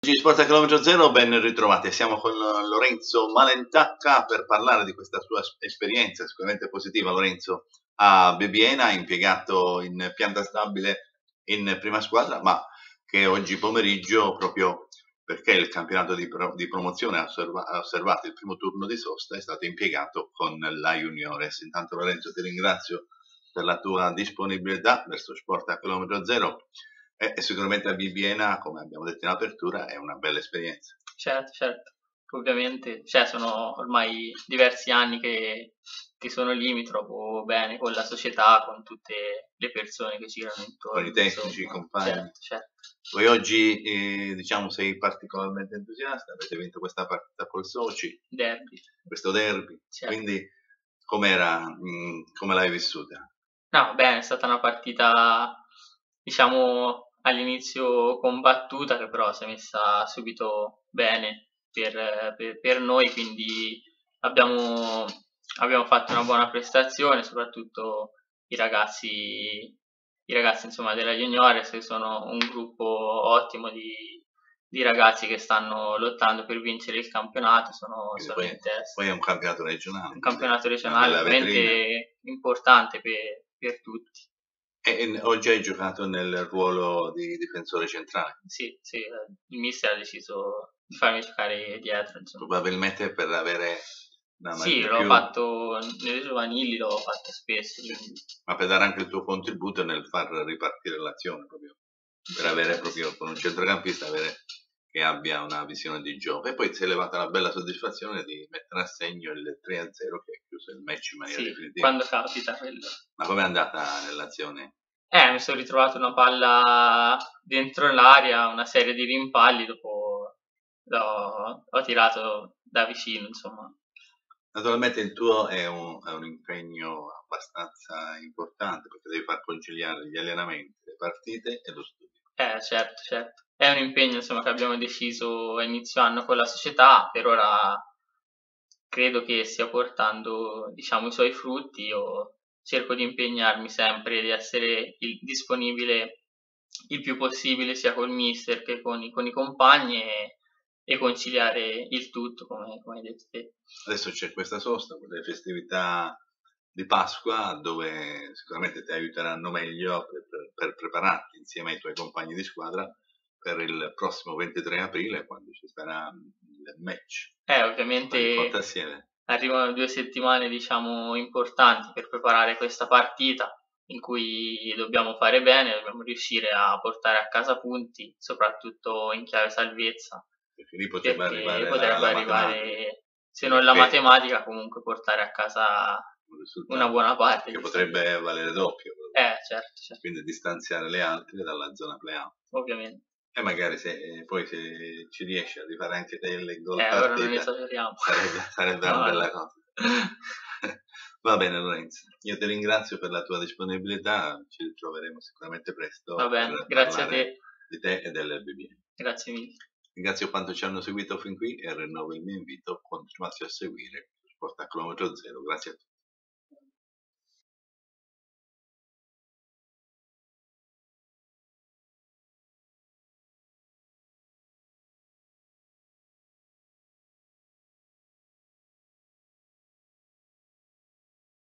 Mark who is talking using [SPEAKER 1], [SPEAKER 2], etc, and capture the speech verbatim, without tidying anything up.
[SPEAKER 1] Oggi Sport a chilometro zero, ben ritrovati. Siamo con Lorenzo Malentacca per parlare di questa sua esperienza sicuramente positiva. Lorenzo a Bibbiena, impiegato in pianta stabile in prima squadra, ma che oggi pomeriggio, proprio perché il campionato di, pro di promozione ha, osserva ha osservato il primo turno di sosta, è stato impiegato con la Juniores. Intanto Lorenzo, ti ringrazio per la tua disponibilità verso Sport a chilometro zero. E sicuramente a Bibbiena, come abbiamo detto in apertura, è una bella esperienza.
[SPEAKER 2] Certo, certo, ovviamente, cioè sono ormai diversi anni che, che sono lì, mi trovo bene con la società, con tutte le persone che girano intorno.
[SPEAKER 1] Con i tecnici, i compagni.
[SPEAKER 2] Certo, certo.
[SPEAKER 1] Poi oggi, eh, diciamo, sei particolarmente entusiasta, avete vinto questa partita col Soci.
[SPEAKER 2] Derby.
[SPEAKER 1] Questo derby.
[SPEAKER 2] Certo.
[SPEAKER 1] Quindi, com'era, come l'hai vissuta?
[SPEAKER 2] No, bene, è stata una partita, diciamo, all'inizio combattuta, che però si è messa subito bene per, per, per noi, quindi abbiamo, abbiamo fatto una buona prestazione, soprattutto i ragazzi, i ragazzi insomma, della Juniores, che sono un gruppo ottimo di, di ragazzi che stanno lottando per vincere il campionato, sono, sono
[SPEAKER 1] poi,
[SPEAKER 2] in testa.
[SPEAKER 1] Poi è un campionato regionale.
[SPEAKER 2] Un campionato regionale veramente importante per, per tutti.
[SPEAKER 1] E oggi hai giocato nel ruolo di difensore centrale?
[SPEAKER 2] Sì, sì, il mister ha deciso di farmi giocare dietro. Insomma.
[SPEAKER 1] Probabilmente per avere una
[SPEAKER 2] Sì, l'ho più... fatto nelle giovanili, l'ho fatto spesso. Quindi...
[SPEAKER 1] Ma per dare anche il tuo contributo nel far ripartire l'azione, proprio per avere proprio con un centrocampista avere che abbia una visione di gioco. E poi si è levata la bella soddisfazione di mettere a segno il tre a zero che ha chiuso il match in maniera
[SPEAKER 2] sì,
[SPEAKER 1] definitiva.
[SPEAKER 2] Quando capita quello.
[SPEAKER 1] Ma com'è andata nell'azione?
[SPEAKER 2] Eh, mi sono ritrovato una palla dentro l'area, una serie di rimpalli, dopo l'ho tirato da vicino, insomma.
[SPEAKER 1] Naturalmente il tuo è un, è un impegno abbastanza importante perché devi far conciliare gli allenamenti, le partite e lo studio.
[SPEAKER 2] Eh, certo, certo. È un impegno insomma, che abbiamo deciso a inizio anno con la società, per ora credo che stia portando diciamo, i suoi frutti. Io cerco di impegnarmi sempre, di essere il, disponibile il più possibile sia col mister che con i, con i compagni e, e conciliare il tutto, come, come hai detto te.
[SPEAKER 1] Adesso c'è questa sosta, le festività di Pasqua, dove sicuramente ti aiuteranno meglio per, per, per prepararti insieme ai tuoi compagni di squadra per il prossimo ventitré aprile, quando ci sarà il match.
[SPEAKER 2] Eh, ovviamente arrivano due settimane, diciamo, importanti per preparare questa partita, in cui dobbiamo fare bene, dobbiamo riuscire a portare a casa punti, soprattutto in chiave salvezza.
[SPEAKER 1] Perché lì potrebbe arrivare,
[SPEAKER 2] potrebbe
[SPEAKER 1] la, la
[SPEAKER 2] arrivare se non la matematica, comunque portare a casa una buona parte.
[SPEAKER 1] Che potrebbe valere doppio.
[SPEAKER 2] Eh, certo, certo.
[SPEAKER 1] Quindi distanziare le altre dalla zona playout.
[SPEAKER 2] Ovviamente.
[SPEAKER 1] E magari se poi se ci riesci a rifare anche delle gol
[SPEAKER 2] eh,
[SPEAKER 1] partita,
[SPEAKER 2] ora non esageriamo.
[SPEAKER 1] sarebbe, sarebbe no, una bella cosa. Va bene Lorenzo, io ti ringrazio per la tua disponibilità, ci ritroveremo sicuramente presto.
[SPEAKER 2] Va bene, grazie a te.
[SPEAKER 1] Di te e delle B B.
[SPEAKER 2] Grazie mille.
[SPEAKER 1] Ringrazio quanto ci hanno seguito fin qui e rinnovo il mio invito, continuate a seguire Sport a chilometro zero. Grazie a tutti.